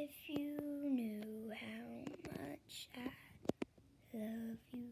If you knew how much I love you.